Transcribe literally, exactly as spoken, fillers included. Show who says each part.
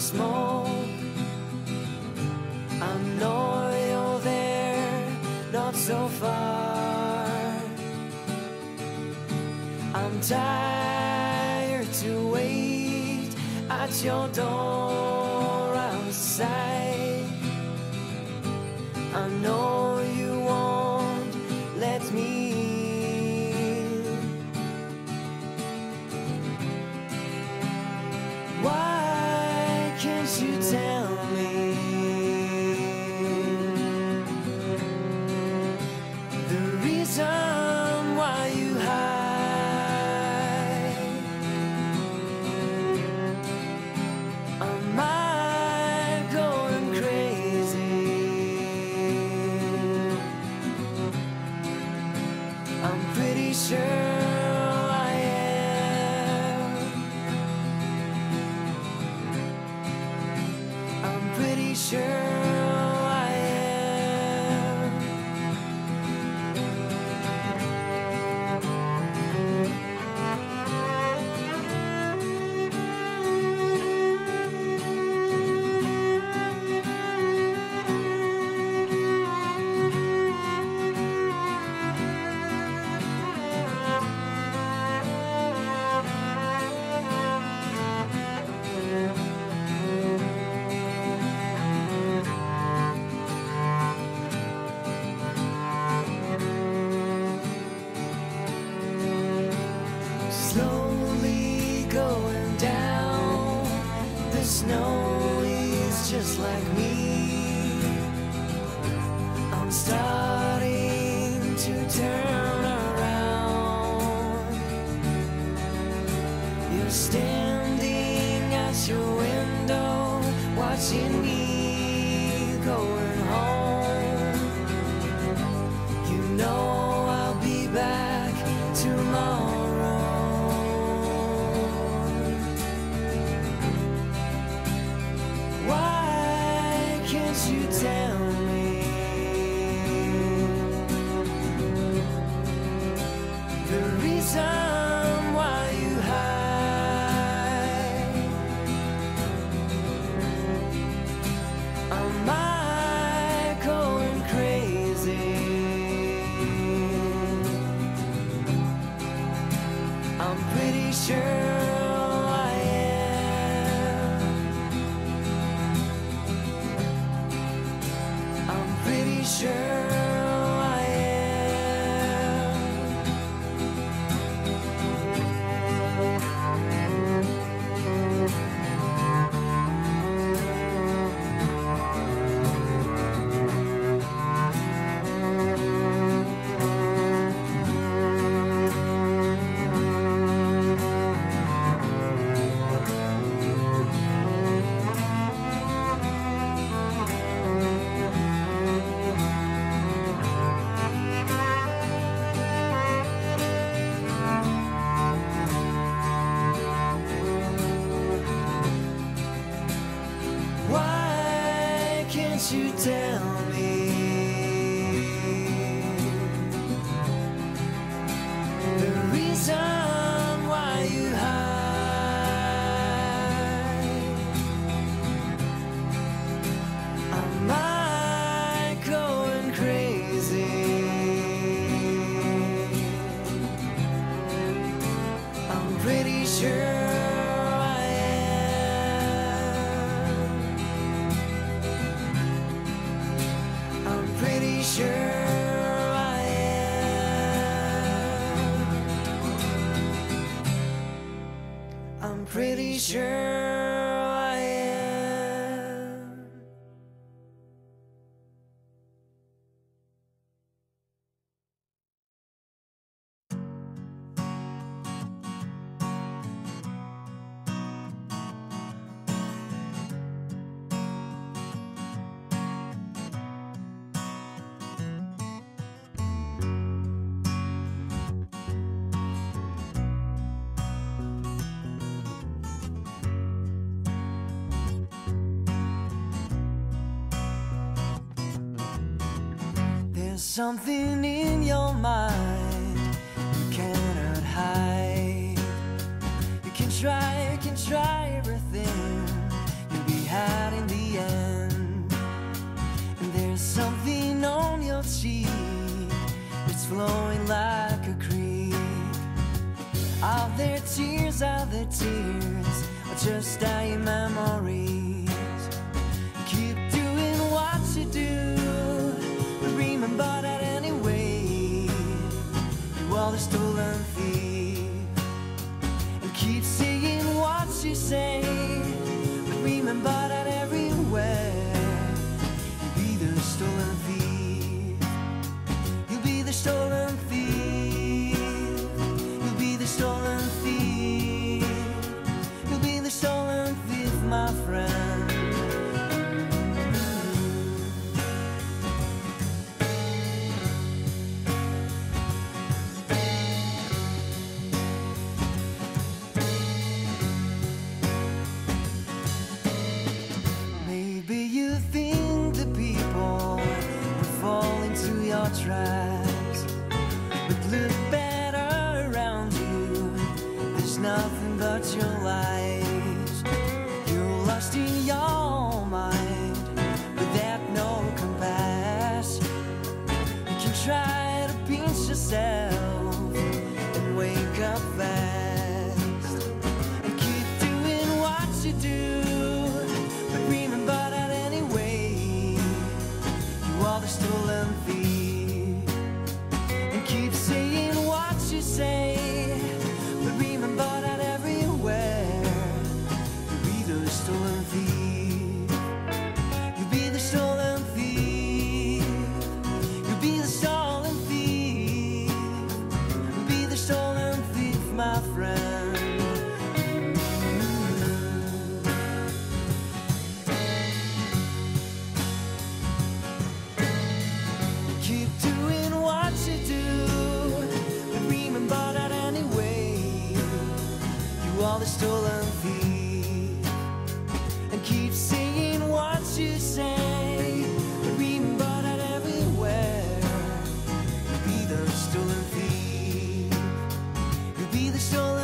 Speaker 1: smoke. I know you're there, not so far. I'm tired to wait at your door outside. I know you won't let me. Why can't you tell me the reason why you hide? Am I going crazy? I'm pretty sure I am. I'm pretty sure I am. Slowly going down, the snow is just like me. I'm starting to turn around. You're standing at your window, watching me going home. You know I'll be back tomorrow. Why can't you tell me the reason why you hide? Am I going crazy? I'm pretty sure I am. I'm pretty sure I am. Why can't you tell me the reason why you hide? Am I going crazy? I'm pretty sure I am. I'm pretty sure I am. I'm pretty sure I am. There's something in your mind you cannot hide. You can try, you can try everything. You'll be the stolen thief. You'll be the stolen thief. You'll be the stolen thief. You'll be the stolen thief, my friend. Maybe you think the people will fall into your traps, but look better around you. There's nothing but your lies. You're lost in your mind without no compass. You can try to pinch yourself and wake up fast and keep doing what you do. Remember that anyway, you are the stolen thief. And keep saying what you say, but remember that everywhere, you'll be the stolen thief. You'll be the stolen thief. You'll be the stolen thief. You'll be the stolen thief, my friend. Keep doing what you do, but remember that anyway, you are the stolen thief. And keep saying what you say, but remember that everywhere, you'll be the stolen thief. You'll be the stolen